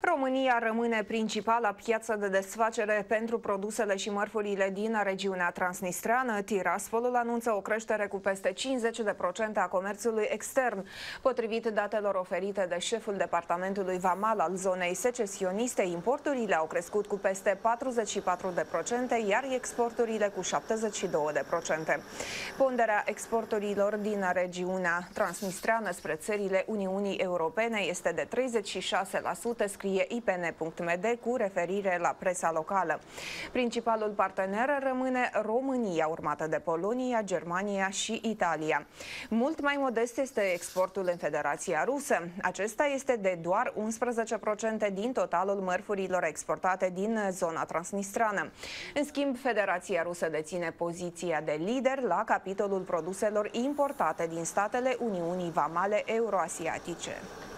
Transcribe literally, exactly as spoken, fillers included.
România rămâne principala piață de desfacere pentru produsele și mărfurile din regiunea transnistreană. Tiraspolul anunță o creștere cu peste cincizeci de procente a comerțului extern. Potrivit datelor oferite de șeful departamentului vamal al zonei secesioniste, importurile au crescut cu peste patruzeci și patru de procente, iar exporturile cu șaptezeci și două de procente. Ponderea exporturilor din regiunea transnistreană spre țările Uniunii Europene este de treizeci și șase la sută, scrie I P N punct M D cu referire la presa locală. Principalul partener rămâne România, urmată de Polonia, Germania și Italia. Mult mai modest este exportul în Federația Rusă. Acesta este de doar unsprezece la sută din totalul mărfurilor exportate din zona transnistrană. În schimb, Federația Rusă deține poziția de lider la capitolul produselor importate din statele Uniunii Vamale Euroasiatice.